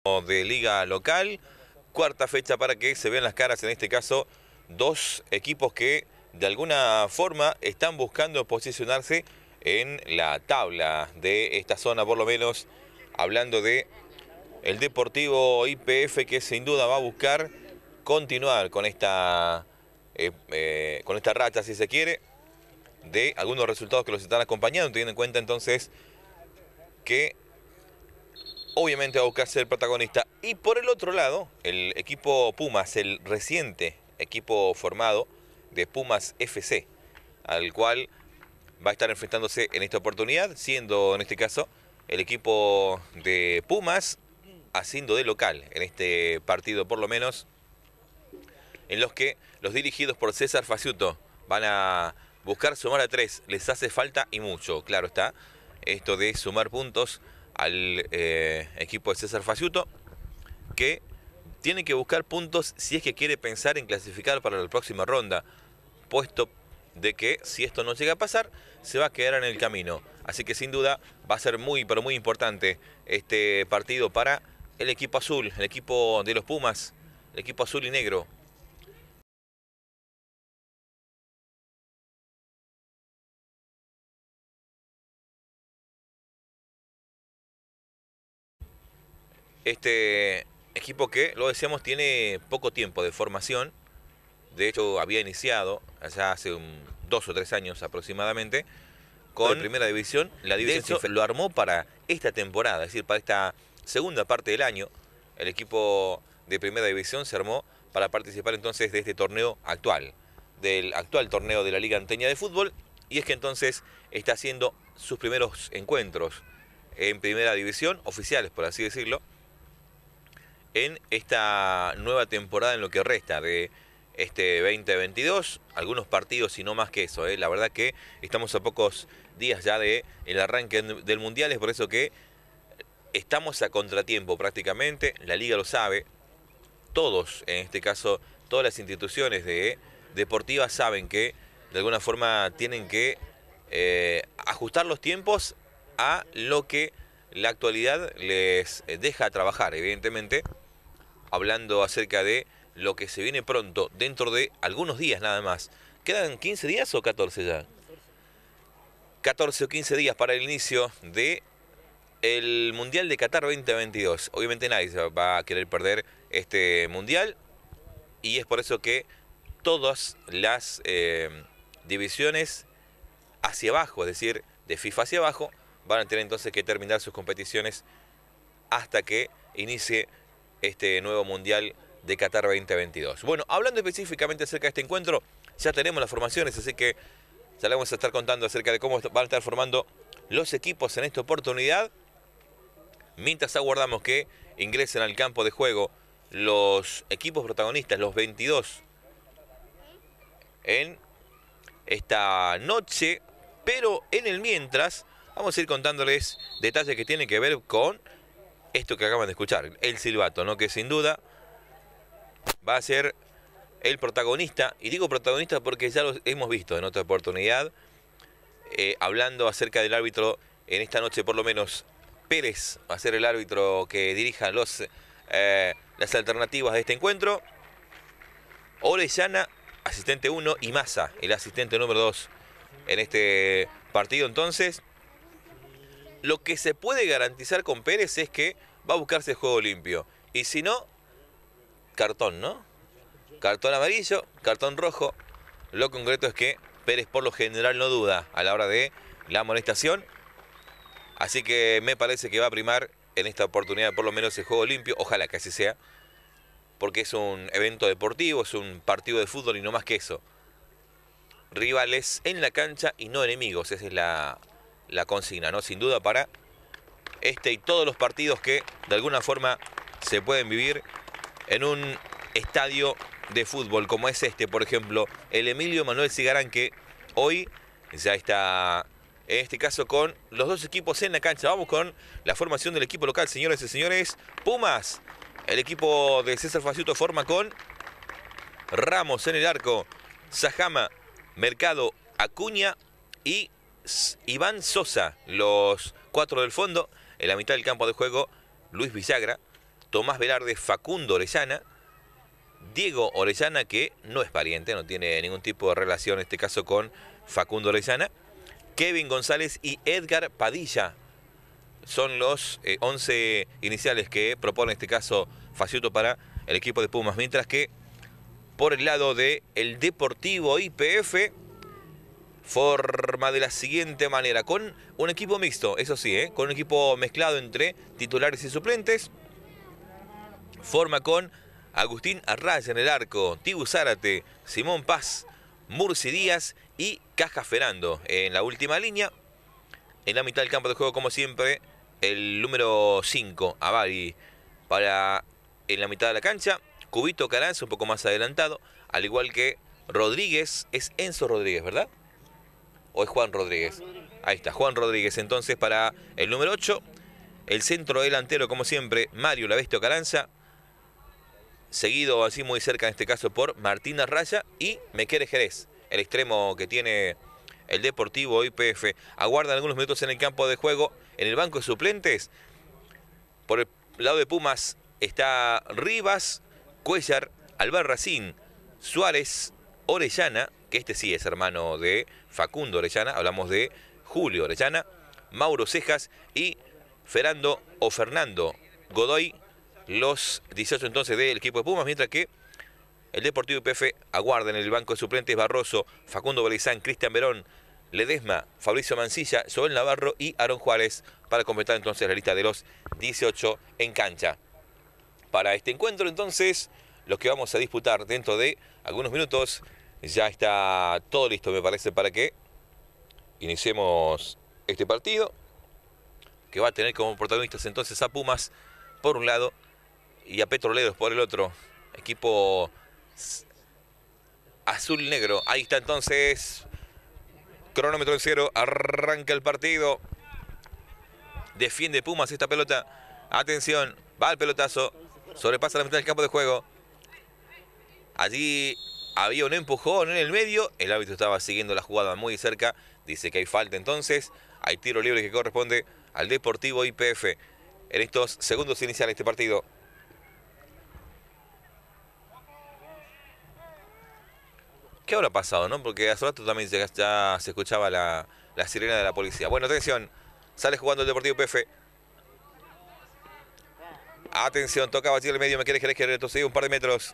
de liga local, cuarta fecha para que se vean las caras, en este caso, dos equipos que de alguna forma están buscando posicionarse en la tabla de esta zona, por lo menos hablando de el Deportivo YPF, que sin duda va a buscar continuar con esta racha, si se quiere, de algunos resultados que los están acompañando, teniendo en cuenta entonces que obviamente va a buscar ser el protagonista. Y por el otro lado, el equipo Pumas, el reciente equipo formado de Pumas FC, al cual va a estar enfrentándose en esta oportunidad, siendo en este caso el equipo de Pumas haciendo de local en este partido, por lo menos, en los que los dirigidos por César Faciuto van a buscar sumar a 3. Les hace falta y mucho, claro está, esto de sumar puntos al equipo de César Faciuto, que tiene que buscar puntos si es que quiere pensar en clasificar para la próxima ronda, puesto de que si esto no llega a pasar, se va a quedar en el camino. Así que sin duda va a ser muy, pero muy importante este partido para el equipo azul, el equipo de los Pumas, el equipo azul y negro. Este equipo que, lo decíamos, tiene poco tiempo de formación. De hecho, había iniciado allá hace 2 o 3 años aproximadamente con Primera División. La división lo armó para esta temporada, es decir, para esta segunda parte del año. El equipo de Primera División se armó para participar entonces de este torneo actual, del actual torneo de la Liga Anteña de Fútbol. Y es que entonces está haciendo sus primeros encuentros en Primera División, oficiales por así decirlo, en esta nueva temporada en lo que resta de este 2022, algunos partidos y no más que eso, La verdad que estamos a pocos días ya de el arranque del Mundial, es por eso que estamos a contratiempo prácticamente, la Liga lo sabe, todos, en este caso, todas las instituciones deportivas saben que de alguna forma tienen que ajustar los tiempos a lo que la actualidad les deja trabajar, evidentemente, hablando acerca de lo que se viene pronto, dentro de algunos días nada más. ¿Quedan 15 días o 14 ya? 14 o 15 días para el inicio de el Mundial de Qatar 2022. Obviamente nadie se va a querer perder este Mundial y es por eso que todas las divisiones hacia abajo, es decir, de FIFA hacia abajo, van a tener entonces que terminar sus competiciones hasta que inicie este nuevo Mundial de Qatar 2022. Bueno, hablando específicamente acerca de este encuentro, ya tenemos las formaciones, así que ya le vamos a estar contando acerca de cómo van a estar formando los equipos en esta oportunidad, mientras aguardamos que ingresen al campo de juego los equipos protagonistas, los 22, en esta noche. Pero en el mientras, vamos a ir contándoles detalles que tienen que ver con esto que acaban de escuchar, el silbato, ¿no? Que sin duda va a ser el protagonista, y digo protagonista porque ya lo hemos visto en otra oportunidad, hablando acerca del árbitro en esta noche, por lo menos Pérez va a ser el árbitro que dirija las alternativas de este encuentro. Orellana, asistente 1, y Massa, el asistente número 2 en este partido. Entonces, lo que se puede garantizar con Pérez es que va a buscarse el juego limpio. Y si no, cartón, ¿no? Cartón amarillo, cartón rojo. Lo concreto es que Pérez por lo general no duda a la hora de la amonestación. Así que me parece que va a primar en esta oportunidad por lo menos el juego limpio. Ojalá que así sea, porque es un evento deportivo, es un partido de fútbol y no más que eso. Rivales en la cancha y no enemigos, esa es la consigna, ¿no? Sin duda para este y todos los partidos que de alguna forma se pueden vivir en un estadio de fútbol como es este, por ejemplo, el Emilio Manuel Cigarán, que hoy ya está, en este caso, con los dos equipos en la cancha. Vamos con la formación del equipo local, señores y señores. Pumas, el equipo de César Faciuto forma con Ramos en el arco, Sajama, Mercado, Acuña y Iván Sosa, los 4 del fondo. En la mitad del campo de juego, Luis Villagra, Tomás Velarde, Facundo Orellana, Diego Orellana, que no es pariente, no tiene ningún tipo de relación en este caso con Facundo Orellana, Kevin González y Edgar Padilla. Son los 11 iniciales que propone en este caso Faciuto para el equipo de Pumas, mientras que por el lado de el Deportivo YPF forma de la siguiente manera, con un equipo mixto, eso sí, con un equipo mezclado entre titulares y suplentes. Forma con Agustín Arraya en el arco, Tibu Zárate, Simón Paz, Murci Díaz y Caja Ferando en la última línea. En la mitad del campo de juego, como siempre, el número 5, Avari, para en la mitad de la cancha. Cubito Caranza un poco más adelantado, al igual que Rodríguez. Es Enzo Rodríguez, ¿verdad? ¿O es Juan Rodríguez? Ahí está, Juan Rodríguez entonces para el número 8. El centro delantero, como siempre, Mario La Bestia Caranza. Seguido así muy cerca en este caso por Martín Arraya y Mequere Jerez, el extremo que tiene el Deportivo YPF. Aguardan algunos minutos en el campo de juego. En el banco de suplentes, por el lado de Pumas, está Rivas, Cuellar, Albarracín, Suárez, Orellana, que este sí es hermano de Facundo Orellana, hablamos de Julio Orellana, Mauro Cejas y Fernando Godoy, los 18 entonces del equipo de Pumas, mientras que el Deportivo YPF aguarda en el banco de suplentes Barroso, Facundo Bolizán, Cristian Verón, Ledesma, Fabricio Mancilla, Joel Navarro y Aaron Juárez para completar entonces la lista de los 18 en cancha. Para este encuentro entonces, los que vamos a disputar dentro de algunos minutos, ya está todo listo me parece para que iniciemos este partido, que va a tener como protagonistas entonces a Pumas por un lado y a Petroleros por el otro. Equipo azul-negro. Ahí está entonces, cronómetro en cero, arranca el partido. Defiende Pumas esta pelota. Atención, va el pelotazo, sobrepasa la mitad del campo de juego. Allí había un empujón en el medio, el árbitro estaba siguiendo la jugada muy cerca, dice que hay falta entonces, hay tiro libre que corresponde al Deportivo YPF en estos segundos iniciales de este partido. ¿Qué habrá pasado, no? Porque hace rato también ya se escuchaba la sirena de la policía. Bueno, atención, sale jugando el Deportivo YPF. Atención, tocaba allí el medio, Mequere Jerez que retrocede un par de metros.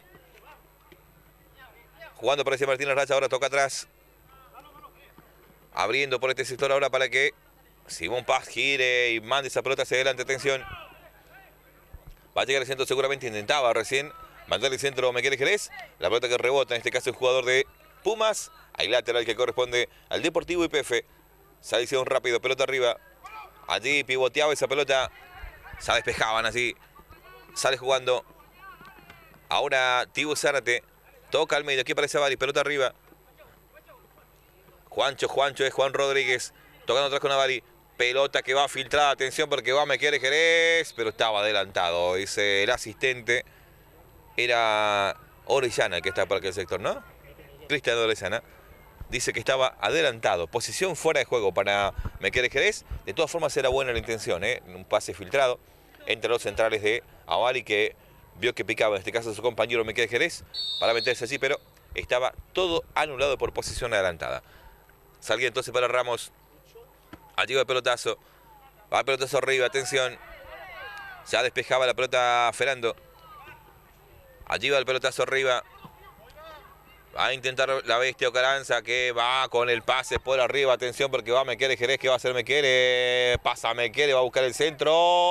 Jugando por ese Martín Arraya, ahora toca atrás. Abriendo por este sector ahora para que Simón Paz gire y mande esa pelota hacia adelante, atención. Va a llegar el centro seguramente, intentaba recién mandar el centro Mequere Jerez. La pelota que rebota, en este caso el jugador de Pumas. Hay lateral que corresponde al Deportivo YPF. Salicion rápido, pelota arriba. Allí pivoteaba esa pelota. Se despejaban así. Sale jugando. Ahora Tibu Zárate. Toca al medio, aquí aparece Avari, pelota arriba. Juancho es Juan Rodríguez. Tocando atrás con Avari. Pelota que va filtrada, atención porque va Mequere Jerez. Pero estaba adelantado, dice el asistente. Era Orellana que está por aquel sector, ¿no? Cristian Orellana. Dice que estaba adelantado. Posición fuera de juego para Mequere Jerez. De todas formas era buena la intención, un pase filtrado entre los centrales de Avari, que vio que picaba en este caso su compañero Mequere Jerez para meterse allí, pero estaba todo anulado por posición adelantada. Salía entonces para Ramos. Allí va el pelotazo. Va el pelotazo arriba, atención. Ya despejaba la pelota Ferando. Allí va el pelotazo arriba. Va a intentar la Bestia Caranza, que va con el pase por arriba. Atención porque va Mequere Jerez, que va a hacer Mequere. Pasa Mequere, va a buscar el centro.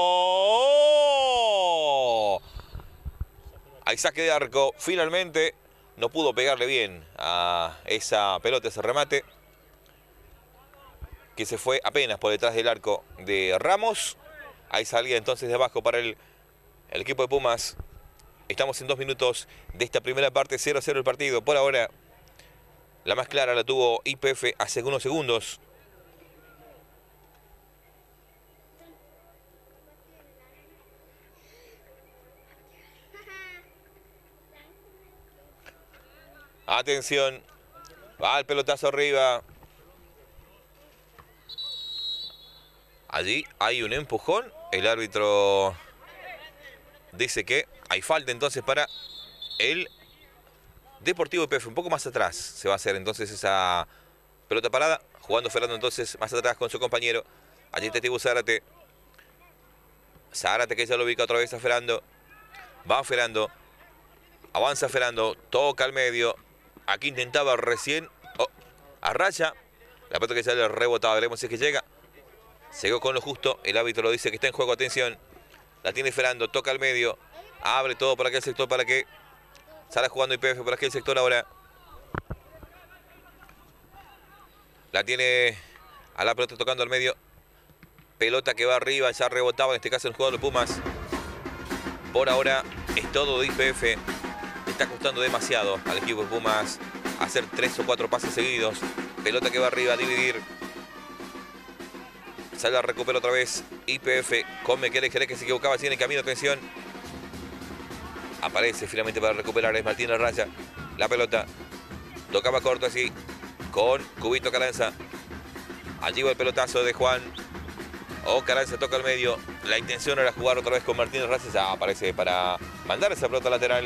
¡Oh! Hay saque de arco. Finalmente no pudo pegarle bien a esa pelota, ese remate, que se fue apenas por detrás del arco de Ramos. Ahí salía entonces de abajo para el equipo de Pumas. Estamos en 2 minutos de esta primera parte, 0-0 el partido. Por ahora, la más clara la tuvo YPF hace unos segundos. Atención, va el pelotazo arriba. Allí hay un empujón. El árbitro dice que hay falta entonces para el Deportivo YPF. Un poco más atrás se va a hacer entonces esa pelota parada. Jugando Fernando entonces más atrás con su compañero. Allí está Tibu Zárate. Zárate que ya lo ubica otra vez a Ferando. Va Ferando. Avanza Ferando. Toca al medio. Aquí intentaba recién. A raya. La pelota que ya le rebotaba. Veremos si es que llega. Llegó con lo justo. El árbitro lo dice que está en juego. Atención. La tiene Ferando. Toca al medio. Abre todo por aquel sector para que salga jugando YPF por aquel sector ahora. La tiene a la pelota tocando al medio. Pelota que va arriba, ya rebotaba en este caso el jugador de Pumas. Por ahora es todo de YPF. Está costando demasiado al equipo de Pumas hacer 3 o 4 pases seguidos. Pelota que va arriba a dividir. Sale a recuperar otra vez YPF con Mekele Jerez que se equivocaba, tiene camino, atención. Aparece finalmente para recuperar, es Martín Raya. La pelota tocaba corto así con Cubito Carranza. Allí va el pelotazo de Juan. Carranza toca al medio. La intención era jugar otra vez con Martín Raya. Ya aparece para mandar esa pelota lateral.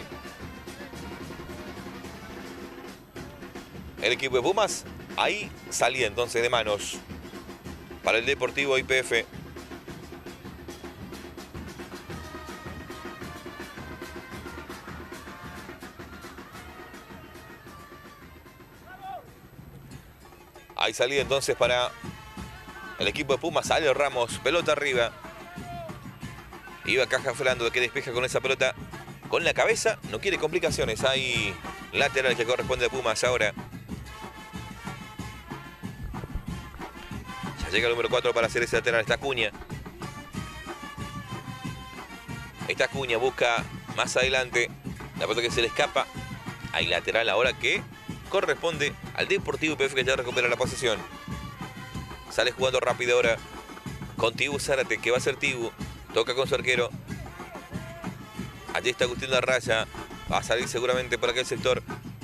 El equipo de Pumas ahí salía entonces de manos para el Deportivo YPF. Ahí salía entonces para el equipo de Pumas. Sale Ramos, pelota arriba. Iba Caja Ferando que despeja con esa pelota con la cabeza. No quiere complicaciones. Hay lateral que corresponde a Pumas ahora. Ya llega el número 4 para hacer ese lateral. Está Acuña. Esta Acuña busca más adelante. La pelota que se le escapa. Hay lateral ahora que corresponde al Deportivo YPF que ya recupera la posesión. Sale jugando rápido ahora con Tibu Zárate, que va a ser Tibu. Toca con su arquero. Allí está Agustín Larraya. Va a salir seguramente por aquel sector.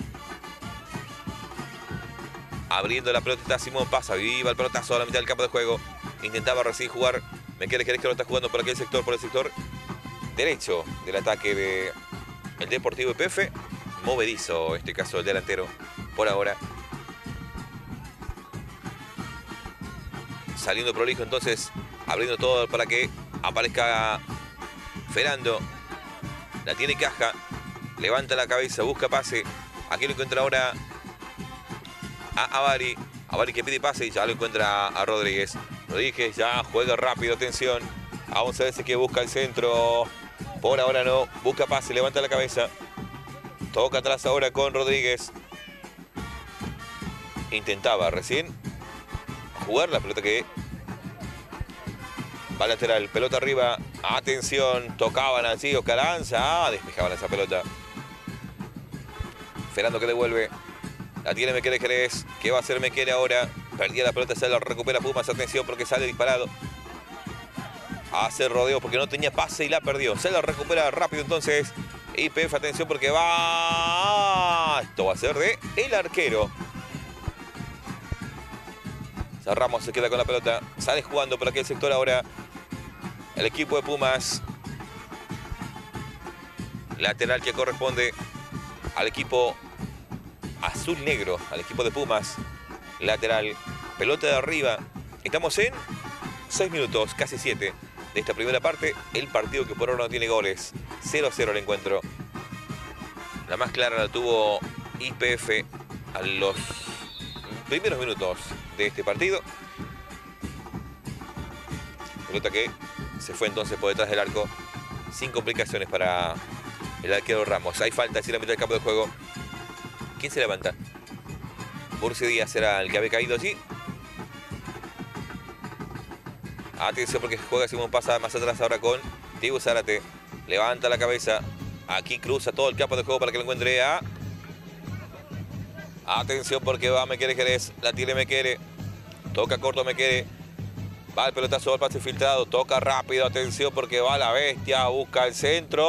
Abriendo la pelota está Simón. Pasa, viva el pelotazo a la mitad del campo de juego. Intentaba recién jugar. Mekele Jerez que lo está jugando por aquel sector, por el sector derecho del ataque del Deportivo YPF. Movedizo, en este caso el delantero, por ahora. Saliendo prolijo entonces, abriendo todo para que aparezca Ferando. La tiene Caja, levanta la cabeza, busca pase. Aquí lo encuentra ahora a Avari. Avari que pide pase y ya lo encuentra a Rodríguez. Rodríguez ya juega rápido, atención. Vamos a ver si que busca el centro. Por ahora no, busca pase, levanta la cabeza. Toca atrás ahora con Rodríguez. Intentaba recién jugar la pelota que va lateral. Pelota arriba. Atención. Tocaban así Carranza. Despejaban esa pelota. Ferando que devuelve. La tiene Mekele Jerez. ¿Qué va a hacer Mekele ahora? Perdía la pelota. Se la recupera Pumas. Atención porque sale disparado. Hace rodeo porque no tenía pase y la perdió. Se la recupera rápido entonces. YPF, atención porque va. Esto va a ser de el arquero. Ramos se queda con la pelota. Sale jugando por aquel sector ahora el equipo de Pumas. Lateral que corresponde al equipo azul-negro, al equipo de Pumas. Lateral. Pelota de arriba. Estamos en 6 minutos, casi 7. De esta primera parte, el partido que por ahora no tiene goles. 0-0 el encuentro. La más clara la tuvo YPF a los primeros minutos de este partido. Pelota que se fue entonces por detrás del arco sin complicaciones para el arquero Ramos. Hay falta en la mitad del campo de juego. ¿Quién se levanta? Bursi Díaz era el que había caído allí. Atención porque juega Simón, pasa más atrás ahora con Tibu Zárate. Levanta la cabeza. Aquí cruza todo el campo de juego para que lo encuentre a... Atención porque va Mekele Jerez. La tiene Mekele. Toca corto Mekele. Va el pelotazo al pase filtrado. Toca rápido. Atención porque va la bestia. Busca el centro.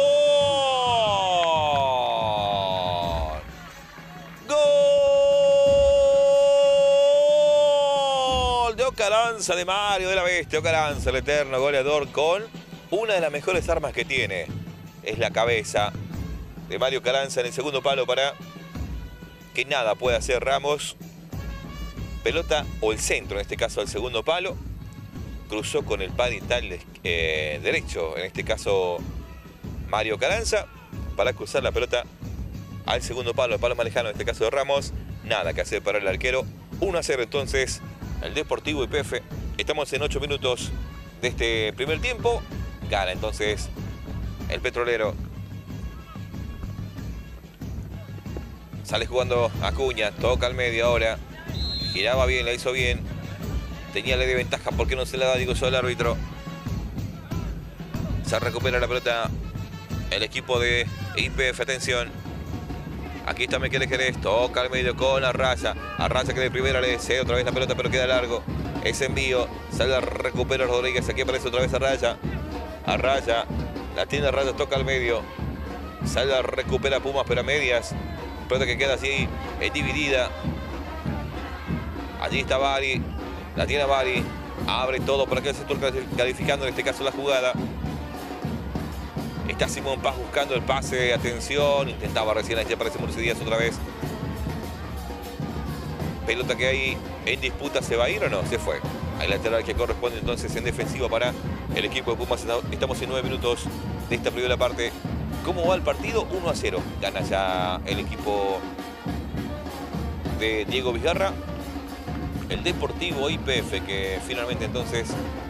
¡Gol! De Carranza, de Mario, de la bestia. Carranza, el eterno goleador con una de las mejores armas que tiene. Es la cabeza de Mario Carranza en el segundo palo para que nada pueda hacer Ramos. Pelota o el centro, en este caso al segundo palo. Cruzó con el parital derecho, en este caso Mario Carranza, para cruzar la pelota al segundo palo, el palo más lejano, en este caso de Ramos. Nada que hacer para el arquero. 1-0 entonces el Deportivo YPF. Estamos en 8 minutos de este primer tiempo. Gana entonces el Petrolero. Sale jugando Acuña, toca al medio ahora. Giraba bien, la hizo bien. Tenía la de ventaja, ¿por qué no se la da? Digo yo al árbitro. Se recupera la pelota el equipo de YPF, atención. Aquí está Mekele Jerez, toca al medio con Arraya. Arraya que de primera le cede otra vez la pelota, pero queda largo. Ese envío, sale a recuperar Rodríguez, aquí aparece otra vez Arraya. Arraya, la tiene Arraya, toca al medio. Sale a recuperar Pumas, pero a medias. Pelota que queda así, dividida. Allí está Bari, la tiene Bari. Abre todo por aquel sector, calificando en este caso la jugada. Está Simón Paz buscando el pase, atención, intentaba recién, ahí aparece Murcia Díaz otra vez. Pelota que hay en disputa, ¿se va a ir o no? Se fue. Hay lateral que corresponde entonces en defensiva para el equipo de Pumas. Estamos en 9 minutos de esta primera parte. ¿Cómo va el partido? 1-0. Gana ya el equipo de Diego Vizgarra. El Deportivo YPF, que finalmente entonces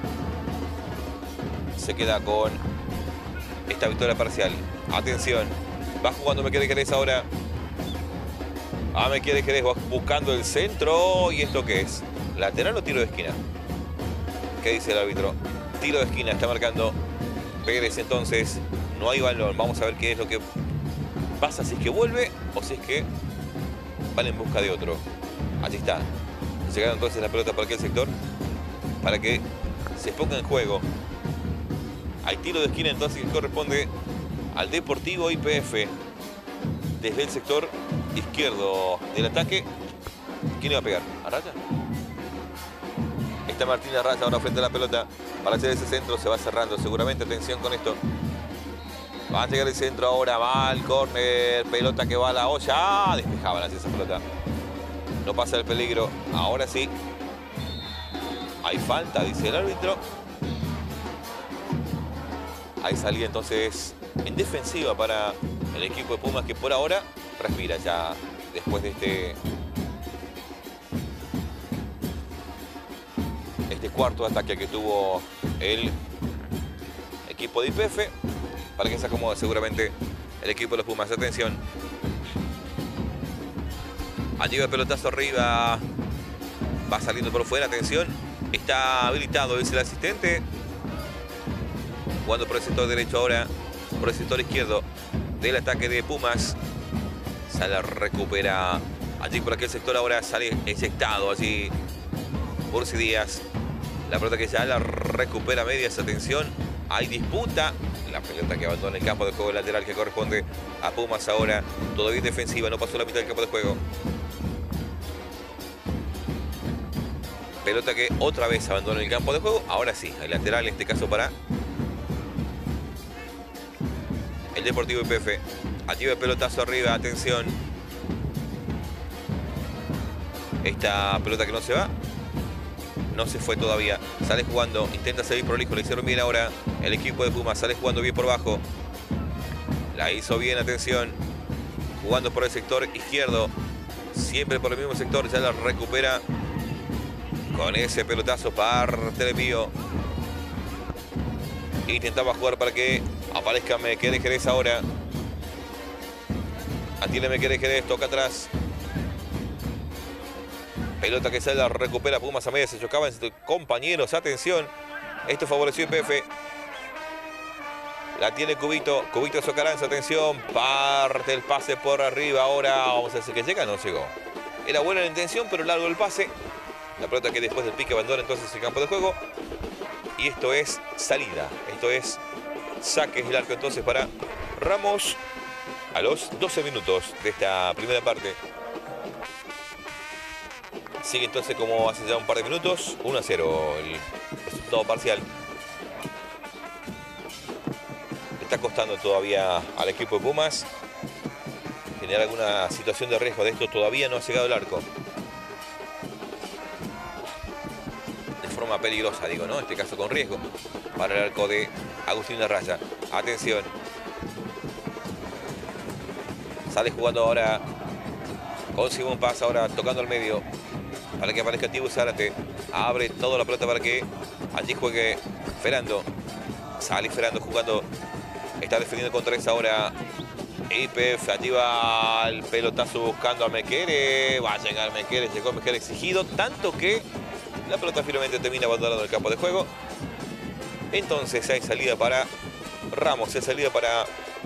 se queda con esta victoria parcial. Atención, va jugando Mekele Jerez ahora. Mekele Jerez buscando el centro. ¿Y esto qué es? ¿Lateral o tiro de esquina? ¿Qué dice el árbitro? Tiro de esquina, está marcando Pérez entonces. No hay balón, vamos a ver qué es lo que pasa, si es que vuelve o si es que van en busca de otro. Allí está. Llegaron entonces la pelota por aquel sector para que se ponga en juego. Hay tiro de esquina entonces que corresponde al Deportivo YPF desde el sector izquierdo del ataque. ¿Quién iba a pegar? ¿Arraya? Está Martín Arraya ahora frente a la pelota para hacer ese centro. Se va cerrando seguramente. Atención con esto. Va a llegar el centro ahora. Va al córner. Pelota que va a la olla. Despejaban así esa pelota. No pasa el peligro. Ahora sí. Hay falta, dice el árbitro. Hay salida entonces en defensiva para el equipo de Pumas, que por ahora respira ya después de este cuarto ataque que tuvo el equipo de YPF, para que se acomode seguramente el equipo de los Pumas. Atención. Allí va el pelotazo arriba. Va saliendo por fuera, atención. Está habilitado, es el asistente. Jugando por el sector derecho ahora, por el sector izquierdo del ataque de Pumas. Sale, recupera allí por aquel sector ahora, sale eyectado allí Murcia Díaz. La pelota que ya la recupera medias, atención. Hay disputa. La pelota que abandona el campo de juego, lateral que corresponde a Pumas ahora. Todavía defensiva, no pasó la mitad del campo de juego. Pelota que otra vez abandona el campo de juego. Ahora sí, el lateral en este caso para el Deportivo YPF. Allí va el pelotazo arriba, atención. Esta pelota que no se va. No se fue todavía. Sale jugando, intenta seguir prolijo. Le hicieron bien ahora el equipo de Pumas. Sale jugando bien por bajo. La hizo bien, atención. Jugando por el sector izquierdo. Siempre por el mismo sector. Ya la recupera con ese pelotazo, parte de envío. Intentaba jugar para que aparezca Mekele Jerez ahora. Atiende Mekele Jerez, toca atrás. Pelota que sale, la recupera Pumas a media. Se chocaban compañeros, atención. Esto favoreció YPF. La tiene Cubito, Cubito Socaranza, atención. Parte el pase por arriba ahora. Vamos a decir que llega, no llegó. Era buena la intención, pero largo el pase. La pelota que después del pique abandona entonces el campo de juego. Y esto es salida. Esto es saques del arco entonces para Ramos a los 12 minutos de esta primera parte. Sigue entonces como hace ya un par de minutos. 1-0 el resultado parcial. está costando todavía al equipo de Pumas generar alguna situación de riesgo. De esto todavía no ha llegado el arco. De forma peligrosa, digo, ¿no? En este caso con riesgo para el arco de Agustín Larraya. Atención. Sale jugando ahora con Simón Paz, ahora tocando al medio para que aparezca Tibu Zárate. Abre toda la pelota para que allí juegue Ferando. Sale Ferando jugando. Está defendiendo con 3 ahora. IPF, allí va el pelotazo buscando a Mekere. Va a llegar Mekere, llegó Mekere exigido. Tanto que la pelota finalmente termina abandonando el campo de juego. Entonces hay salida para Ramos, hay salida para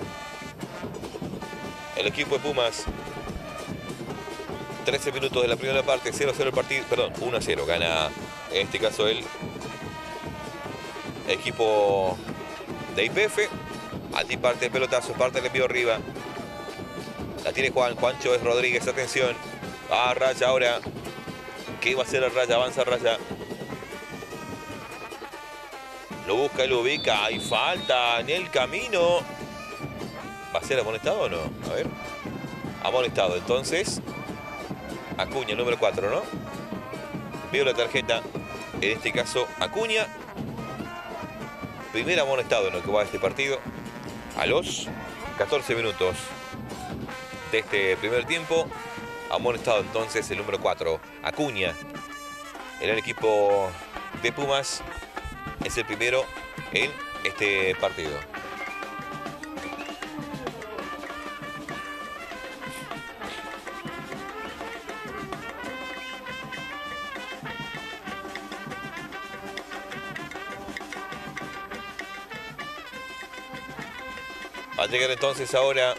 el equipo de Pumas. 13 minutos de la primera parte, 0-0 el partido, perdón, 1-0. Gana en este caso el equipo de IPF. Allí parte el pelotazo, parte el envío arriba. La tiene Juancho es Rodríguez, atención. A Raya ahora. ¿Qué va a hacer el Raya? Avanza Raya. Lo busca y lo ubica. Hay falta en el camino. ¿Va a ser amonestado o no? A ver. Amonestado, entonces. Acuña, el número 4, ¿no? Veo la tarjeta. En este caso, Acuña. Primer amonestado en lo que va a este partido. A los 14 minutos de este primer tiempo. Amonestado entonces el número 4, Acuña. En el equipo de Pumas. Es el primero en este partido. Va a llegar entonces ahora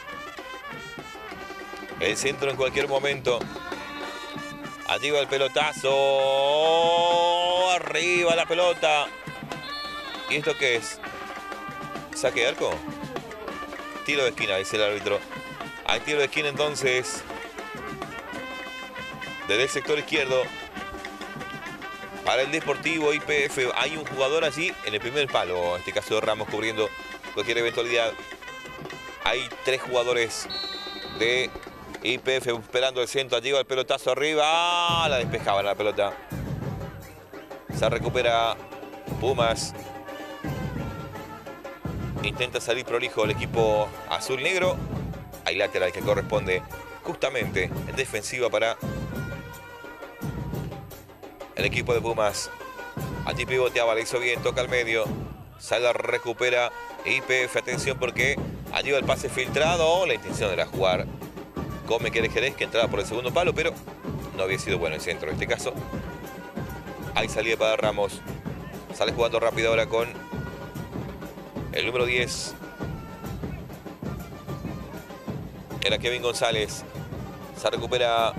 el centro en cualquier momento. Allí va el pelotazo. Arriba la pelota. ¿Y esto qué es? ¿Saque de arco? Tiro de esquina, dice el árbitro. Hay tiro de esquina entonces. Desde el sector izquierdo. Para el Deportivo IPF. Hay un jugador allí en el primer palo. En este caso de Ramos cubriendo cualquier eventualidad. Hay 3 jugadores de IPF esperando el centro. Allí va el pelotazo arriba. ¡Ah! La despejaban la pelota. Se recupera Pumas. Intenta salir prolijo el equipo azul-negro. Hay lateral que corresponde justamente en defensiva para el equipo de Pumas. Allí pivoteaba, le hizo bien, toca al medio. Sala recupera IPF. Atención porque allí va el pase filtrado. La intención era jugar con Mekere Jerez, que entraba por el segundo palo, pero no había sido bueno el centro. En este caso, hay salida para Ramos. Sale jugando rápido ahora con el número 10. Era Kevin González. Se recupera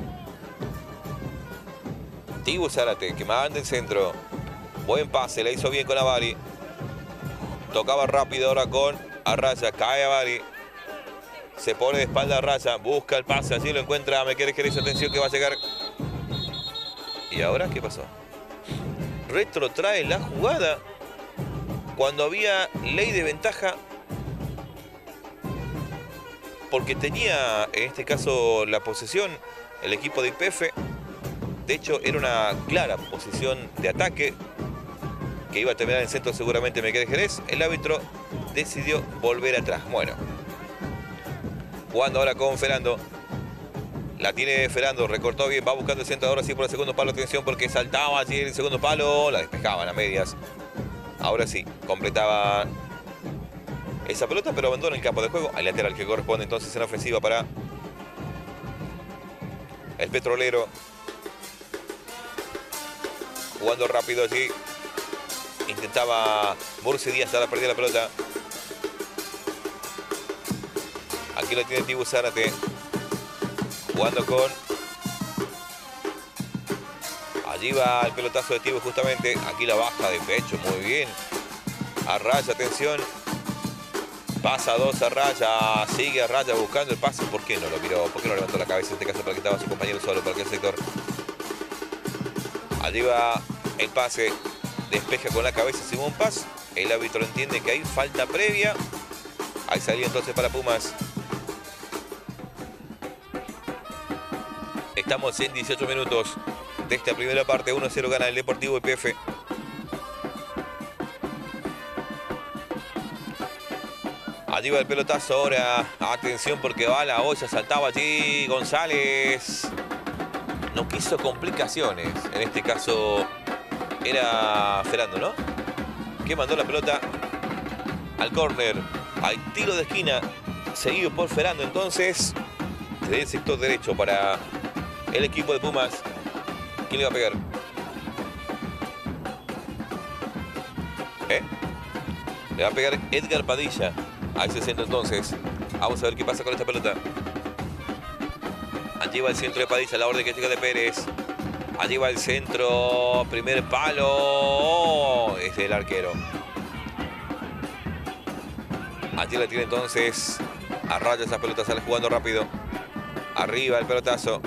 Tibu Zárate, que manda el centro. Buen pase, le hizo bien con Avari. Tocaba rápido ahora con Arraya. Cae Avari. Se pone de espalda a Raya, busca el pase, allí lo encuentra Mekere Jerez, atención que va a llegar. ¿Y ahora qué pasó? Retrotrae la jugada cuando había ley de ventaja, porque tenía en este caso la posesión el equipo de IPF. De hecho era una clara posición de ataque que iba a terminar en centro seguramente Mekere Jerez. El árbitro decidió volver atrás. Bueno, jugando ahora con Ferando. La tiene Ferando, recortó bien, va buscando el centro ahora sí por el segundo palo. Atención porque saltaba allí el segundo palo, la despejaban a medias. Ahora sí, completaba esa pelota, pero abandona el campo de juego. Al lateral que corresponde entonces en ofensiva para el Petrolero. Jugando rápido allí. Intentaba Murci Díaz, ahora perdía la pelota. Aquí lo tiene Tibu Zárate. Jugando con... Allí va el pelotazo de Tibu justamente. Aquí la baja de pecho, muy bien. Arraya, atención. Pasa 2 a Raya. Sigue a Raya buscando el pase. ¿Por qué no lo miró? ¿Por qué no levantó la cabeza en este caso para que estaba su compañero solo por aquel sector? Allí va el pase. Despeja con la cabeza Simón Paz. El árbitro entiende que hay falta previa. Ahí salía entonces para Pumas. Estamos en 18 minutos de esta primera parte. 1-0 gana el Deportivo YPF. Allí va el pelotazo ahora. Atención porque va la olla. Saltaba allí González. No quiso complicaciones. En este caso era Ferando, ¿no? Que mandó la pelota al córner. Hay tiro de esquina. Seguido por Ferando entonces. Desde el sector derecho para el equipo de Pumas. ¿Quién le va a pegar? Le va a pegar Edgar Padilla. A ese centro entonces. Vamos a ver qué pasa con esta pelota. Allí va el centro de Padilla. La orden que llega de Pérez. Allí va el centro. Primer palo. Es el arquero. Allí la tiene entonces. A raya esa pelota. Sale jugando rápido. Arriba el pelotazo.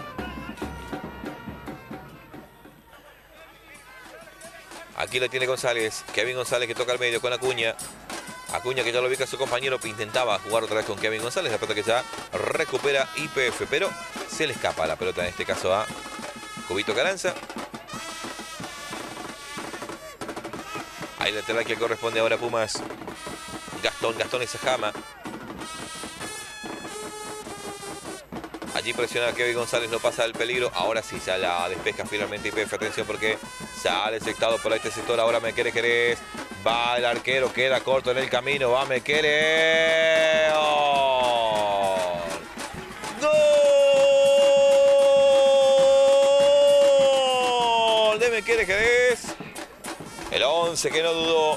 Aquí la tiene González. Kevin González que toca al medio con Acuña. Acuña que ya lo ubica a su compañero. Intentaba jugar otra vez con Kevin González. La pelota que ya recupera YPF. Pero se le escapa la pelota en este caso a Cubito Carranza. Ahí lateral que corresponde ahora a Pumas. Gastón esa jama. Allí presiona a Kevin González, no pasa el peligro. Ahora sí, ya la despeja finalmente YPF. Atención porque sale sectado por este sector. Ahora Mekere Jerez. Va el arquero, queda corto en el camino. Va Mekere. ¡Oh! ¡Gol! De Mekere Jerez. El 11 que no dudó.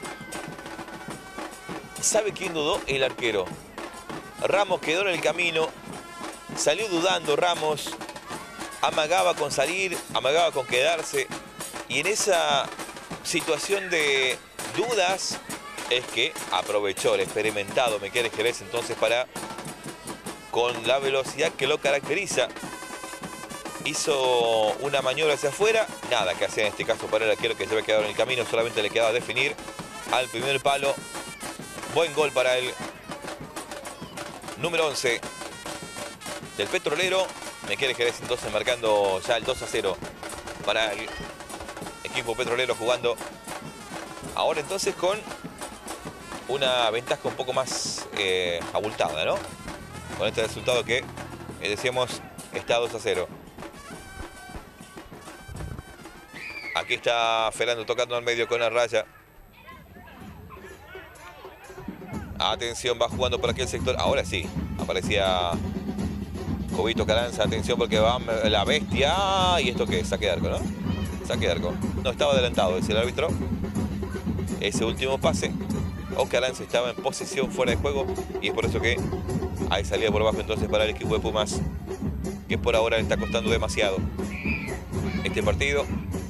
¿Sabe quién dudó? El arquero. Ramos quedó en el camino. Salió dudando Ramos, amagaba con salir, amagaba con quedarse. Y en esa situación de dudas es que aprovechó el experimentado Mekere Jerez entonces para, con la velocidad que lo caracteriza, hizo una maniobra hacia afuera. Nada que hacer en este caso para el arquero que se había quedado en el camino, solamente le quedaba definir al primer palo. Buen gol para el número 11. Del Petrolero. Mekere Jerez entonces marcando ya el 2-0 para el equipo petrolero, jugando ahora entonces con una ventaja un poco más abultada, ¿no? Con este resultado que decíamos está 2-0. Aquí está Ferando tocando al medio con la raya. Atención, va jugando por aquel sector. Ahora sí, aparecía Cubito Carranza, atención porque va la bestia. ¿Y esto qué es? Saque de arco, ¿no? Saque de arco. No, estaba adelantado, dice el árbitro. Ese último pase. O Carranza estaba en posición fuera de juego. Y es por eso que hay salida por abajo entonces para el equipo de Pumas. Que por ahora le está costando demasiado este partido.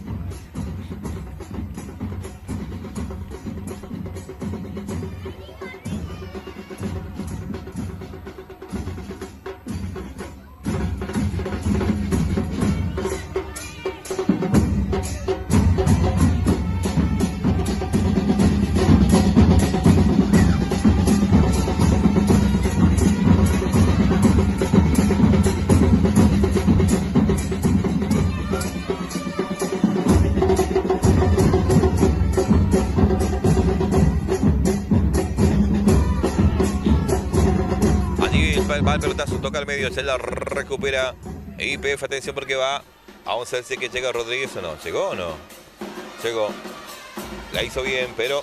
Va el pelotazo, toca al medio, se la recupera YPF. Atención porque va. Vamos a ver si que llega Rodríguez o no. ¿Llegó o no? Llegó. La hizo bien, pero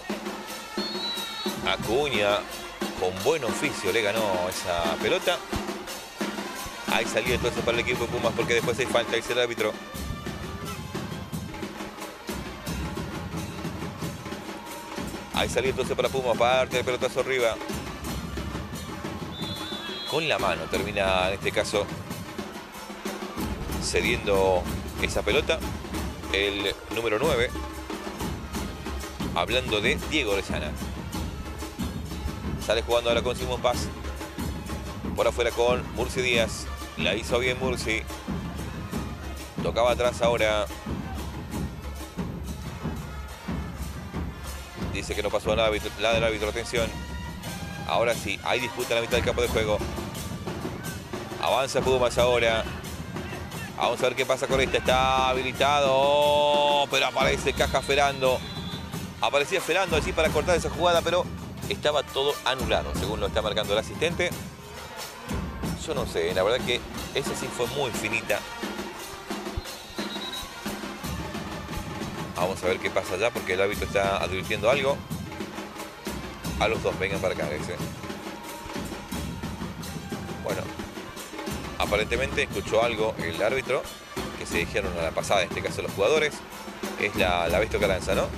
Acuña con buen oficio le ganó esa pelota. Hay salida entonces para el equipo de Pumas porque después hay falta, dice el árbitro. Hay salida entonces para Pumas, parte del pelotazo arriba. Con la mano termina en este caso cediendo esa pelota el número 9, hablando de Diego Orellana. Sale jugando ahora con Simón Paz, por afuera con Murci Díaz. La hizo bien Murci, tocaba atrás ahora. Dice que no pasó nada del árbitro, atención. Ahora sí, hay disputa en la mitad del campo de juego. Avanza Pumas ahora. Vamos a ver qué pasa con esta. Está habilitado, pero aparece Caja Ferando. Aparecía Ferando allí para cortar esa jugada, pero estaba todo anulado, según lo está marcando el asistente. Yo no sé, la verdad que esa sí fue muy finita. Vamos a ver qué pasa allá, porque el árbitro está advirtiendo algo. A los dos, vengan para acá, ese. Bueno, aparentemente escuchó algo el árbitro, que se dijeron a la pasada, en este caso los jugadores. Es la Besto Carranza, ¿no?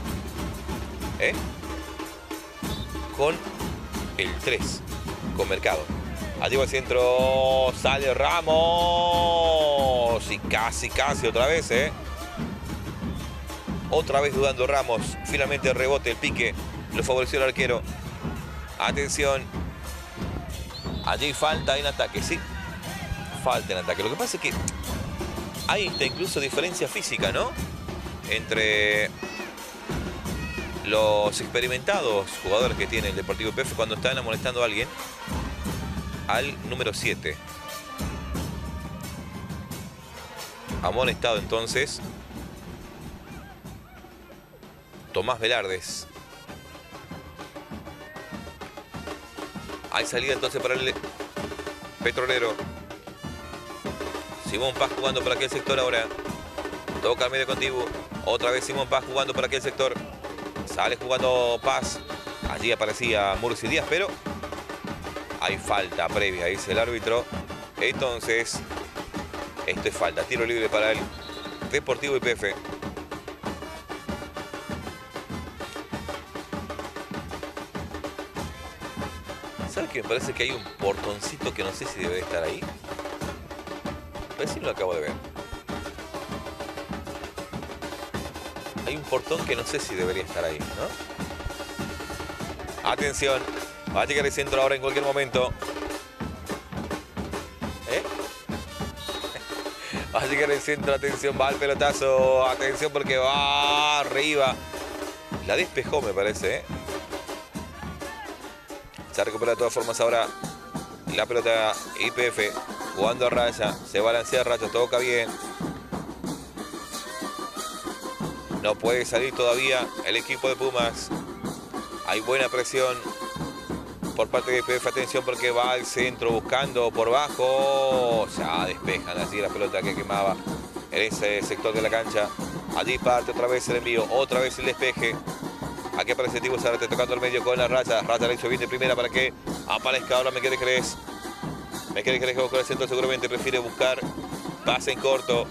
Con el 3, con Mercado. Allí va al centro, sale Ramos. Y casi otra vez, Otra vez dudando Ramos. Finalmente el rebote, el pique, lo favoreció el arquero. Atención. Allí falta en ataque, sí. Falta en ataque. Lo que pasa es que hay incluso diferencia física, ¿no? Entre los experimentados jugadores que tiene el Deportivo YPF cuando están amonestando a alguien. Al número 7. Amonestado entonces Tomás Velardes. Hay salida entonces para el Petrolero. Simón Paz jugando por aquel sector ahora. Toca al medio contigo. Otra vez Simón Paz jugando por aquel sector. Sale jugando Paz. Allí aparecía Murci Díaz, pero hay falta previa, dice el árbitro. Entonces, esto es falta. Tiro libre para el Deportivo YPF. ¿Sabes qué? Me parece que hay un portoncito que no sé si debe estar ahí. A ver si lo acabo de ver. Hay un portón que no sé si debería estar ahí, ¿no? Atención. Va a llegar el centro ahora en cualquier momento. Va a llegar el centro, atención, va el pelotazo. Atención porque va arriba. La despejó, me parece, Se recupera de todas formas ahora la pelota YPF. Jugando a raya. Se balancea a raya, toca bien. No puede salir todavía el equipo de Pumas. Hay buena presión por parte de YPF. Atención porque va al centro buscando por bajo. Ya despejan así la pelota que quemaba en ese sector de la cancha. Allí parte otra vez el envío. Otra vez el despeje. Aquí aparece Tibo Zárate tocando el medio con la raya. Raya la hizo bien de primera para que aparezca ahora Mekele Jerez. Mekele Jerez con el centro seguramente prefiere buscar pase en corto.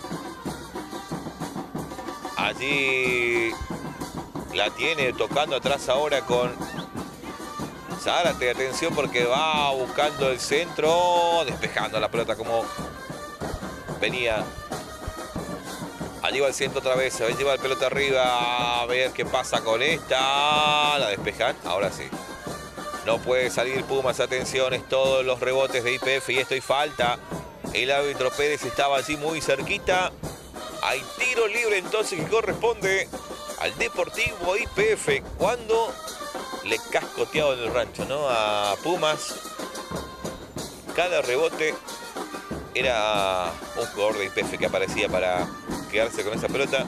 Allí la tiene tocando atrás ahora con Zárate. Atención porque va buscando el centro. Despejando la pelota como venía. Allí va el centro otra vez. Se va a llevar la pelota arriba. A ver qué pasa con esta. La despejan. Ahora sí. No puede salir Pumas. Atención. Es todos los rebotes de YPF. Y esto y falta. El árbitro Pérez estaba allí muy cerquita. Hay tiro libre entonces que corresponde al Deportivo YPF. Cuando le cascoteaba en el rancho, ¿no? A Pumas. Cada rebote era un jugador de YPF que aparecía para quedarse con esa pelota.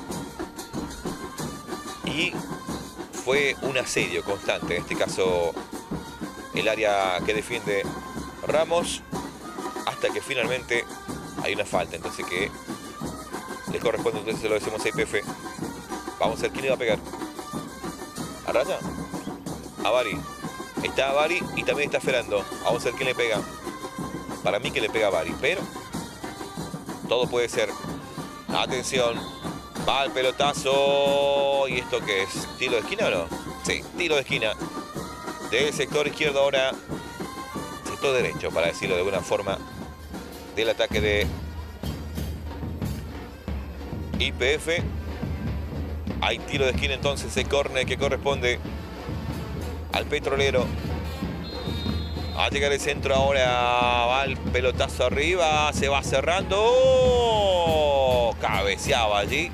Y fue un asedio constante. En este caso, el área que defiende Ramos. Hasta que finalmente hay una falta. Entonces que les corresponde, entonces se lo decimos a YPF. Vamos a ver quién le va a pegar. ¿A raya? A Bari. Está Bari y también está Ferando. Vamos a ver quién le pega. Para mí que le pega a Bari, pero todo puede ser. Atención. Va el pelotazo. ¿Y esto qué es? ¿Tiro de esquina o no? Sí, tiro de esquina. Del sector izquierdo ahora. Sector derecho, para decirlo de alguna forma. Del ataque de YPF. Hay tiro de esquina entonces. El córner que corresponde al Petrolero. Va a llegar el centro ahora. Va el pelotazo arriba. Se va cerrando. ¡Oh! Cabeceaba allí.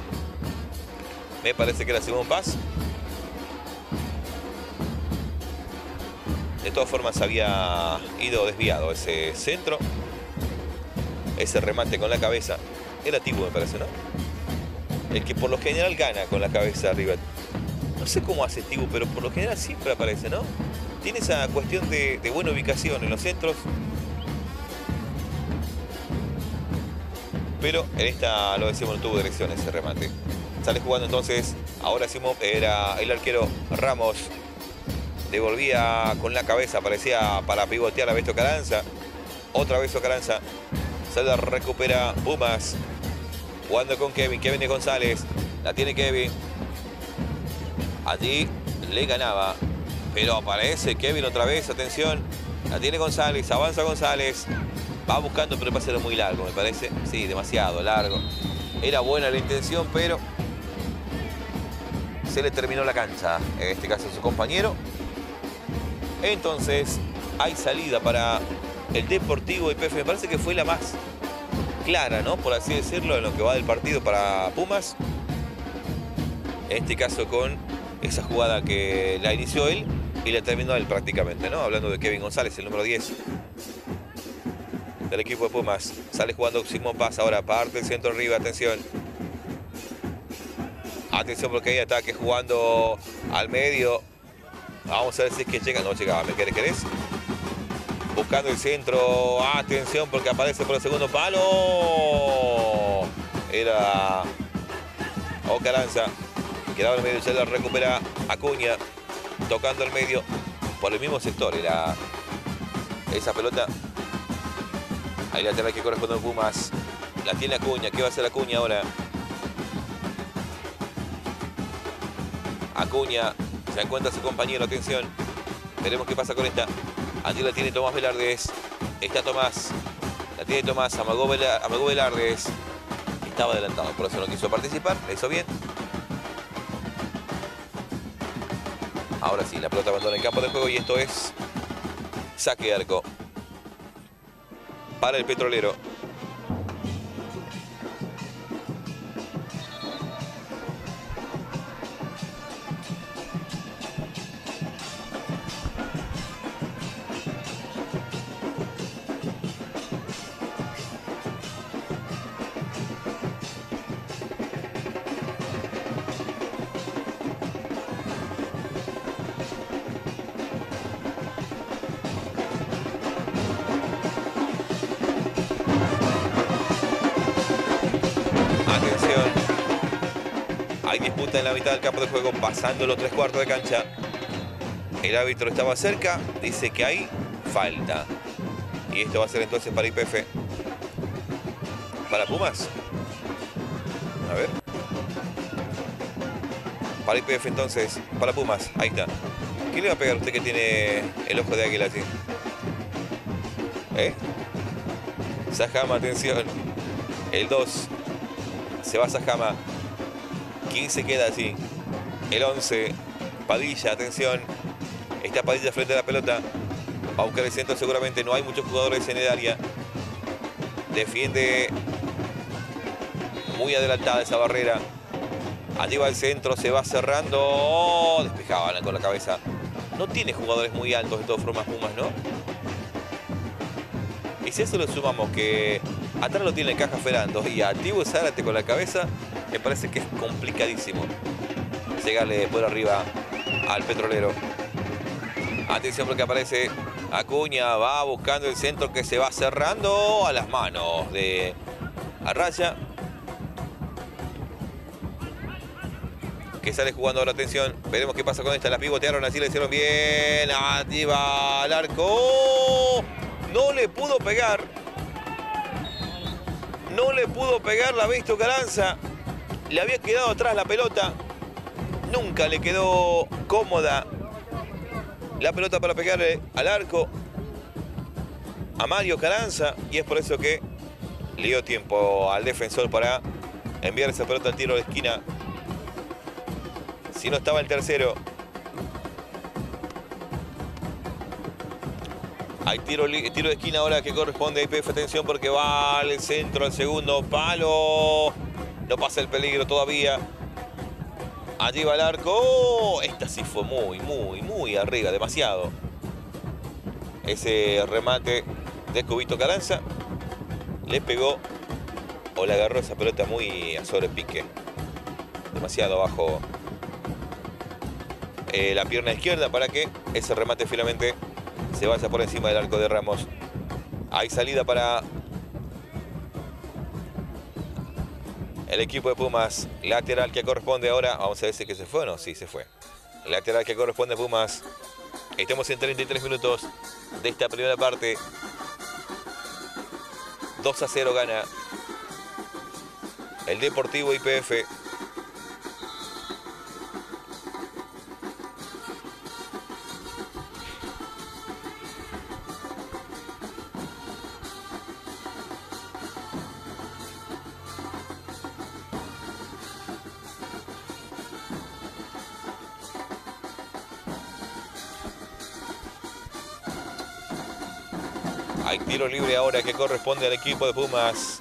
Me parece que era Simón Paz. De todas formas había ido desviado ese centro. Ese remate con la cabeza. Era Tibu, me parece, ¿no? El que por lo general gana con la cabeza arriba. No sé cómo hace Tibu, pero por lo general siempre aparece, ¿no? Tiene esa cuestión de buena ubicación en los centros. Pero en esta, lo decimos, no tuvo dirección ese remate. Sale jugando entonces. Ahora sí era el arquero Ramos. Devolvía con la cabeza, parecía para pivotear a Beto Carranza. Otra vez Carranza. Se la recupera Pumas. Jugando con Kevin. Kevin de González. La tiene Kevin. Allí le ganaba. Pero aparece Kevin otra vez. Atención. La tiene González. Avanza González. Va buscando, pero el pase era muy largo, me parece. Sí, demasiado largo. Era buena la intención, pero se le terminó la cancha. En este caso a su compañero. Entonces, hay salida para el Deportivo YPF. Me parece que fue la más clara, ¿no? Por así decirlo, en lo que va del partido para Pumas. En este caso con esa jugada que la inició él y la terminó él prácticamente, ¿no? Hablando de Kevin González, el número 10 del equipo de Pumas. Sale jugando Simón Paz ahora, parte el centro arriba, atención. Atención porque hay ataque jugando al medio. Vamos a ver si es que llega. No llegaba, ¿me querés? Buscando el centro. Atención porque aparece por el segundo palo. Era Ocaranza. Quedaba en el medio, se la recupera Acuña. Tocando el medio. Por el mismo sector era esa pelota. Ahí lateral que corresponde a Pumas. La tiene Acuña. ¿Qué va a hacer Acuña ahora? Acuña. Se encuentra su compañero. Atención. Veremos qué pasa con esta. Allí la tiene Tomás Velardes. Está Tomás. La tiene Tomás. Amagó Velardes. Estaba adelantado. Por eso no quiso participar. Le hizo bien. Ahora sí. La pelota abandona el campo de juego. Y esto es saque de arco para el Petrolero. Hay disputa en la mitad del campo de juego, pasando los 3/4 de cancha. El árbitro estaba cerca, dice que hay falta. Y esto va a ser entonces para YPF. ¿Para Pumas? A ver. Para YPF entonces, para Pumas, ahí está. ¿Qué le va a pegar a usted que tiene el ojo de águila así? Sajama, atención. El 2. Se va Sajama. 15 queda así. El 11. Padilla, atención. Está Padilla frente a la pelota. Va a buscar el centro seguramente. No hay muchos jugadores en el área. Defiende muy adelantada esa barrera. Allí va el centro. Se va cerrando. Oh, despejaban con la cabeza. No tiene jugadores muy altos de todas formas Pumas, ¿no? Y si eso lo sumamos que atrás lo tiene Caja Ferando y a Tibu Zárate con la cabeza, me parece que es complicadísimo llegarle por arriba al Petrolero. Atención porque aparece Acuña, va buscando el centro que se va cerrando a las manos de Arraya. Que sale jugando ahora, atención. Veremos qué pasa con esta. La pivotearon, así le hicieron bien. Allí va al arco. No le pudo pegar. No le pudo pegar, la ha visto Carranza. Le había quedado atrás la pelota. Nunca le quedó cómoda la pelota para pegarle al arco a Mario Carranza. Y es por eso que le dio tiempo al defensor para enviar esa pelota al tiro de esquina. Si no estaba el tercero. Hay tiro de esquina ahora que corresponde a YPF. Atención porque va al centro, al segundo palo. No pasa el peligro todavía. Allí va el arco. Oh, esta sí fue muy arriba, demasiado. ese remate de Cubito Carranza. Le pegó o le agarró esa pelota muy a sobrepique. Demasiado abajo la pierna izquierda para que ese remate finalmente se vaya por encima del arco de Ramos. Hay salida para el equipo de Pumas. Lateral que corresponde ahora. Vamos a ver si que se fue o no. Sí, se fue. Lateral que corresponde a Pumas. Estamos en 33 minutos de esta primera parte. 2-0 gana el Deportivo YPF. Hay tiro libre ahora que corresponde al equipo de Pumas.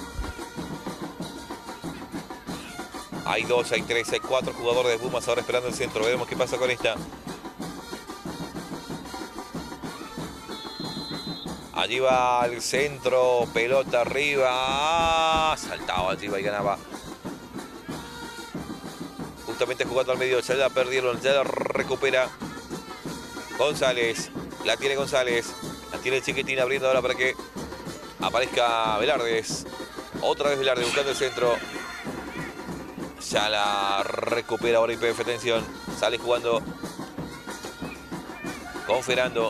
Hay 2, hay 3, hay 4 jugadores de Pumas ahora esperando el centro. Veremos qué pasa con esta. Allí va al centro, pelota arriba. Saltaba allí y ganaba. Justamente jugando al medio, ya la perdieron, ya la recupera González. La tiene González. La tiene Chiquitín abriendo ahora para que aparezca Velardes. Otra vez Velardes buscando el centro. Ya la recupera ahora YPF. Atención. Sale jugando con Ferando.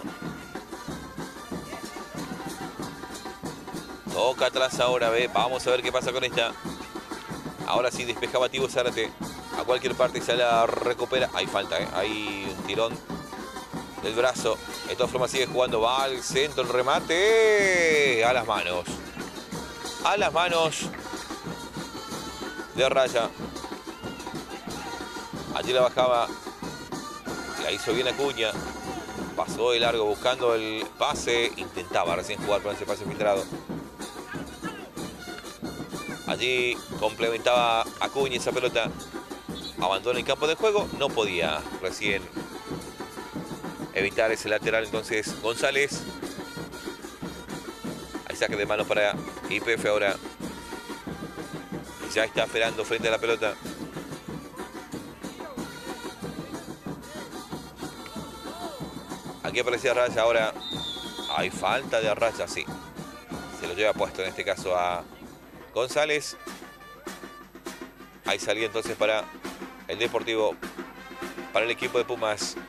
Toca atrás ahora. Vamos a ver qué pasa con esta. Ahora sí despejaba Tibo Zárate. A cualquier parte se la recupera. Hay falta, hay un tirón del brazo. De todas formas sigue jugando. Va al centro, el remate. A las manos. A las manos de Raya. Allí la bajaba. La hizo bien Acuña. Pasó de largo buscando el pase. Intentaba recién jugar con ese pase filtrado. Allí complementaba Acuña esa pelota. Abandona el campo de juego. No podía recién evitar ese lateral. Entonces González. Hay saque de manos para YPF ahora. Ya está Ferando frente a la pelota. Aquí aparecía Raya ahora. Hay falta de Raya, sí. Se lo lleva puesto en este caso a González. Hay salida entonces para el Deportivo, para el equipo de Pumas.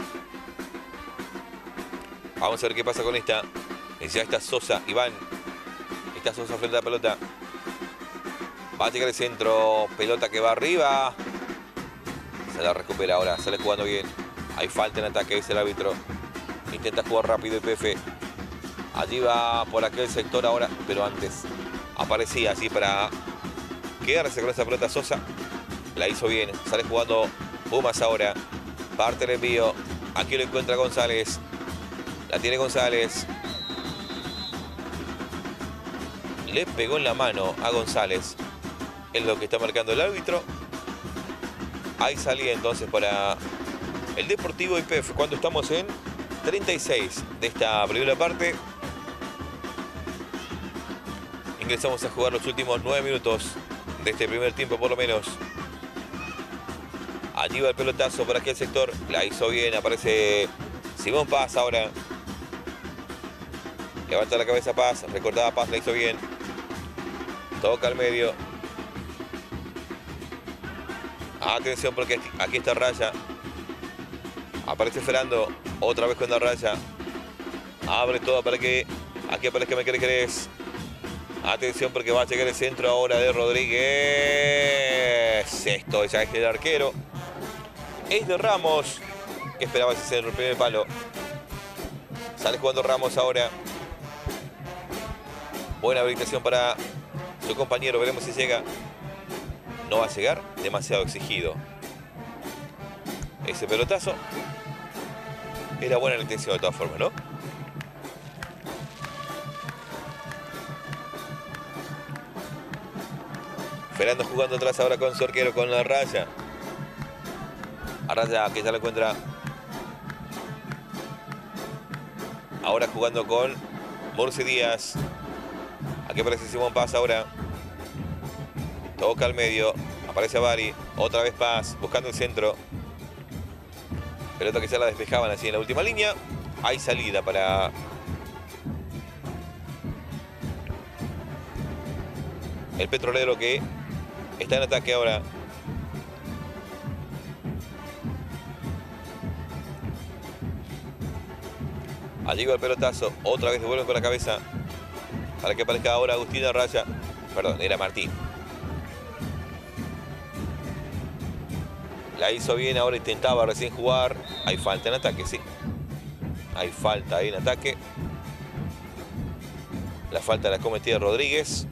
Vamos a ver qué pasa con esta. Ya está Sosa, Iván. Está Sosa frente a la pelota. Va a llegar el centro. Pelota que va arriba. Se la recupera ahora. Sale jugando bien. Hay falta en ataque, dice el árbitro. Intenta jugar rápido YPF. Allí va por aquel sector ahora. Pero antes aparecía así para quedarse con esa pelota Sosa. La hizo bien. Sale jugando Pumas ahora. Parte el envío. Aquí lo encuentra González. La tiene González. Le pegó en la mano a González. Es lo que está marcando el árbitro. Hay salida entonces para el Deportivo YPF. Cuando estamos en 36 de esta primera parte. Ingresamos a jugar los últimos 9 minutos de este primer tiempo por lo menos. Allí va el pelotazo por aquel sector. La hizo bien. Aparece Simón Paz ahora. Levanta la cabeza Paz. Recordaba Paz. La hizo bien. Toca al medio. Atención porque aquí está Raya. Aparece Ferando. Otra vez con la Raya. Abre todo para que aquí aparezca Mequerequerés. Atención porque va a llegar el centro ahora de Rodríguez. Esto ya es el arquero. Es de Ramos. Que esperaba ese centro, el primer palo. Sale jugando Ramos ahora. Buena habilitación para su compañero. Veremos si llega. No va a llegar. Demasiado exigido. Ese pelotazo. Era buena la intención de todas formas, ¿no? Ferando jugando atrás ahora con su arquero, con la Raya. A Raya que ya lo encuentra Ahora jugando con Murci Díaz. Aquí aparece Simón Paz ahora. Toca al medio. Aparece Bari. Otra vez Paz. Buscando el centro. Pelota que ya la despejaban así en la última línea. Hay salida para... el Petrolero, que está en ataque ahora. Allí va el pelotazo. Otra vez devuelven con la cabeza. Para que aparezca ahora Agustín Arraya. Perdón, era Martín. La hizo bien, ahora intentaba recién jugar. Hay falta en ataque, sí. Hay falta ahí en ataque. La falta la cometía Rodríguez.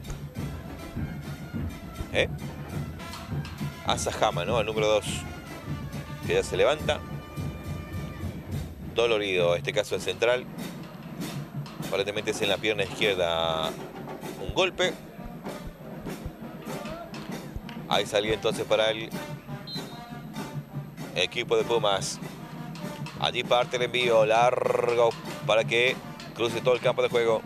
Asahama, ¿no? El número 2. Que ya se levanta. Dolorido, en este caso el central. Aparentemente es en la pierna izquierda un golpe. Ahí salió entonces para el equipo de Pumas. Allí parte el envío largo para que cruce todo el campo de juego.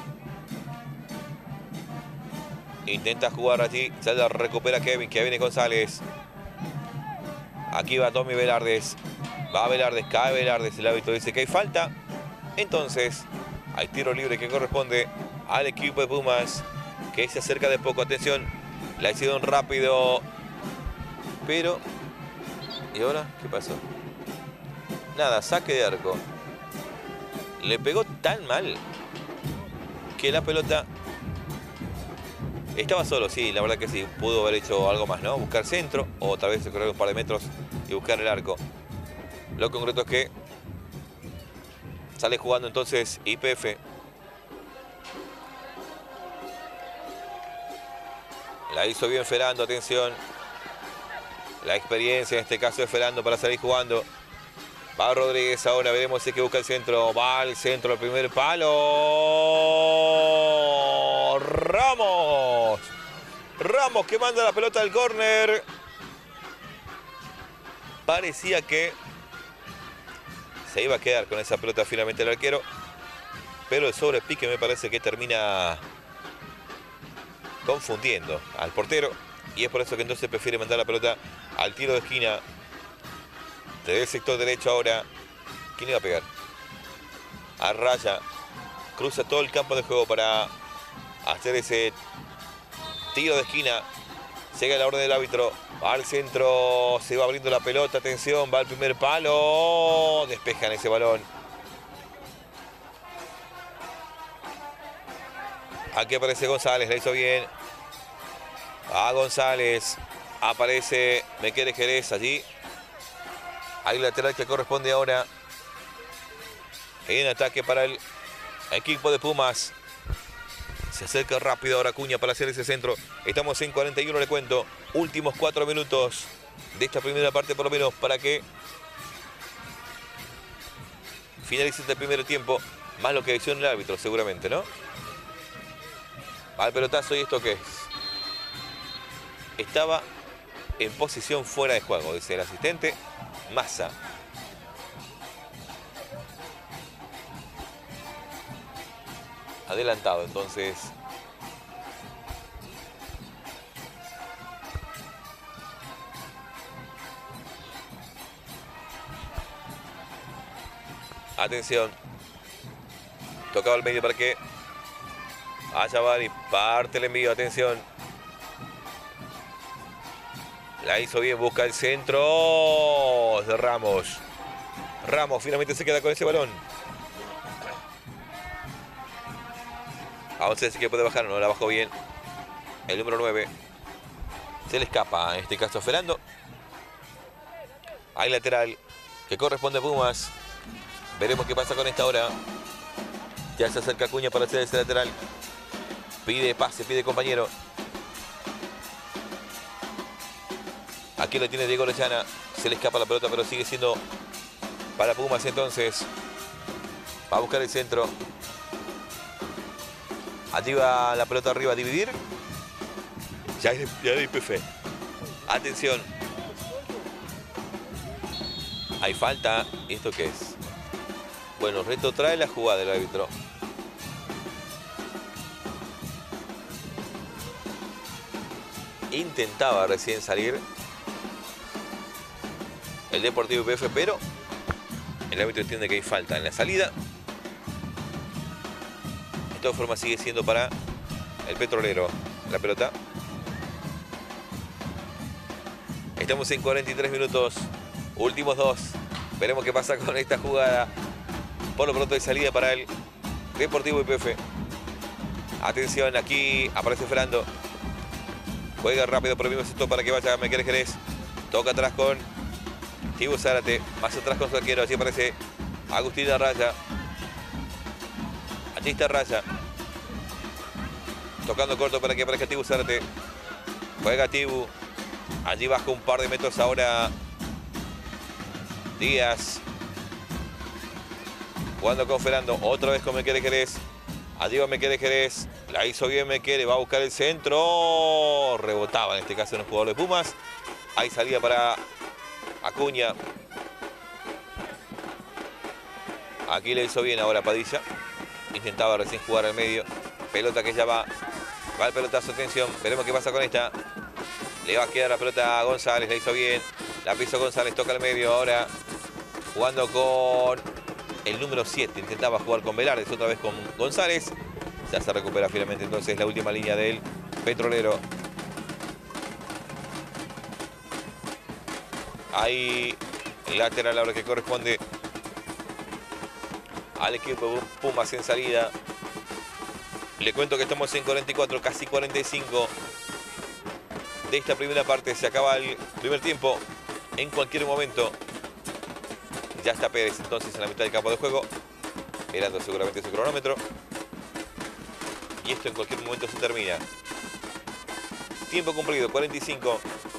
Intenta jugar allí, se la recupera Kevin González. Aquí va Tommy Velardes. Va Velardes, cae Velardes. El árbitro dice que hay falta. Entonces, hay tiro libre que corresponde al equipo de Pumas, que se acerca de poco. Atención, la hicieron rápido. Pero... ¿y ahora qué pasó? Nada, saque de arco. Le pegó tan mal que la pelota... estaba solo, sí, la verdad que sí. Pudo haber hecho algo más, ¿no? Buscar centro, o tal vez correr un par de metros y buscar el arco. Lo concreto es que sale jugando entonces YPF. La hizo bien Ferando, atención. La experiencia en este caso de Ferando para salir jugando. Va Rodríguez ahora, veremos si es que busca el centro. Va al centro, el primer palo. Ramos. Ramos que manda la pelota al córner. Parecía que se iba a quedar con esa pelota finalmente el arquero. Pero el sobrepique me parece que termina confundiendo al portero. Y es por eso que entonces prefiere mandar la pelota al tiro de esquina. Desde el sector derecho ahora. ¿Quién iba a pegar? Arraya. Cruza todo el campo de juego para hacer ese tiro de esquina. Llega la orden del árbitro. Va al centro. Se va abriendo la pelota. Atención. Va al primer palo. Despejan ese balón. Aquí aparece González. La hizo bien. A González. Aparece Mequere Jerez allí. Hay lateral que corresponde ahora en ataque para el equipo de Pumas. Se acerca rápido ahora Acuña para hacer ese centro. Estamos en 41, le cuento. Últimos 4 minutos de esta primera parte, por lo menos, para que finalice este primer tiempo. Más lo que decisión el árbitro, seguramente, ¿no? Va el pelotazo, ¿y esto qué es? Estaba en posición fuera de juego, dice el asistente. Massa. Adelantado, entonces. Atención. Tocado al medio para que haya Bari. Parte el envío, atención. La hizo bien, busca el centro de Ramos. Ramos finalmente se queda con ese balón. Vamos a ver si que puede bajar o no, la bajó bien. El número 9. Se le escapa, en este caso Ferando. Hay lateral que corresponde a Pumas. Veremos qué pasa con esta hora. Ya se acerca Acuña para hacer ese lateral. Pide pase, pide compañero. Aquí lo tiene Diego Orellana. Se le escapa la pelota, pero sigue siendo para Pumas entonces. Va a buscar el centro. Allí va la pelota arriba a dividir. Ya hay YPF. Atención. Hay falta. ¿Y esto qué es? Bueno, retrotrae la jugada del árbitro. Intentaba recién salir el Deportivo YPF, pero el árbitro entiende que hay falta en la salida. De todas formas sigue siendo para el Petrolero la pelota. Estamos en 43 minutos, últimos 2. Veremos qué pasa con esta jugada. Por lo pronto hay salida para el Deportivo YPF. Atención, aquí aparece Fernando. Juega rápido por el mismo sector para que vaya Mequeles Jerez. Toca atrás con Tibu Zárate. Más atrás con su arquero. Así aparece Agustín Arraya. Allí está Arraya. Tocando corto para que aparezca Tibu Zárate. Juega Tibu. Allí baja un par de metros ahora Díaz. Jugando con Fernando. Otra vez con Mequeles Jerez. Allí va Mequeles Jerez. La hizo bien Mequeles. Va a buscar el centro. Rebotaba en este caso en el jugador de Pumas. Hay salida para Acuña. Aquí le hizo bien ahora Padilla. Intentaba recién jugar al medio. Pelota que ya va. Va el pelotazo. Atención. Veremos qué pasa con esta. Le va a quedar la pelota a González. La hizo bien. La pisó González. Toca al medio ahora. Jugando con el número 7. Intentaba jugar con Velardes. Otra vez con González. Ya se recupera finalmente entonces la última línea del Petrolero. Ahí lateral ahora que corresponde al equipo de Pumas en salida. Le cuento que estamos en 44, casi 45 de esta primera parte. Se acaba el primer tiempo. En cualquier momento ya está Pérez entonces en la mitad del campo de juego, mirando seguramente su cronómetro. Y esto en cualquier momento se termina. Tiempo cumplido, 45.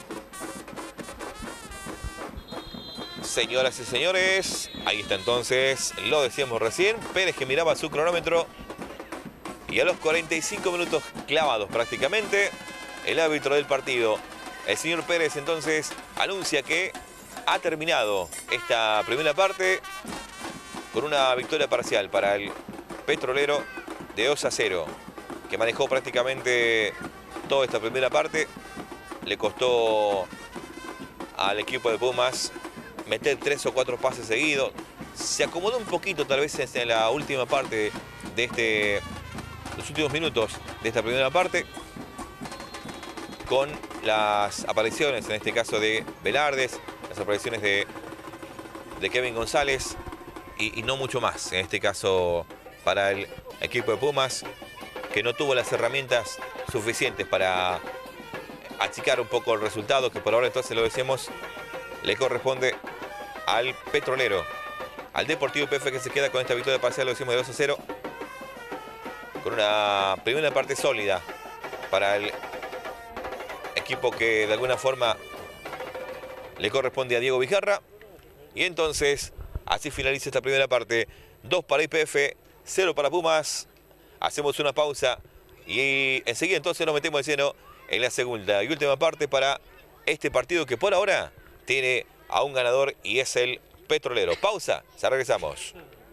Señoras y señores, ahí está entonces, lo decíamos recién, Pérez que miraba su cronómetro. Y a los 45 minutos clavados prácticamente, el árbitro del partido, el señor Pérez, entonces anuncia que ha terminado esta primera parte con una victoria parcial para el Petrolero de 2-0, que manejó prácticamente toda esta primera parte. Le costó al equipo de Pumas meter 3 o 4 pases seguidos. Se acomodó un poquito tal vez en la última parte de los últimos minutos de esta primera parte, con las apariciones, en este caso de Velardes, las apariciones de Kevin González y no mucho más, en este caso para el equipo de Pumas, que no tuvo las herramientas suficientes para achicar un poco el resultado, que por ahora entonces lo decíamos, le corresponde al Petrolero, al Deportivo YPF, que se queda con esta victoria parcial, lo decimos, de 2-0, con una primera parte sólida para el equipo que de alguna forma le corresponde a Diego Vijarra. Y entonces así finaliza esta primera parte. 2 para YPF, 0 para Pumas. Hacemos una pausa y enseguida entonces nos metemos de lleno en la segunda y última parte para este partido, que por ahora tiene a un ganador y es el Petrolero. Pausa, ya regresamos.